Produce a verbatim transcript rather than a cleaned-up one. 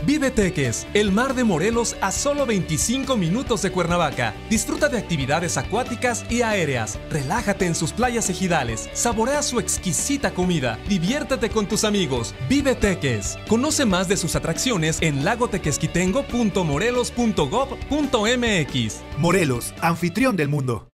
Vive Teques, el mar de Morelos a solo veinticinco minutos de Cuernavaca. Disfruta de actividades acuáticas y aéreas. Relájate en sus playas ejidales. Saborea su exquisita comida. Diviértete con tus amigos. Vive Teques. Conoce más de sus atracciones en lagotequesquitengo punto morelos punto gob punto mx. Morelos, anfitrión del mundo.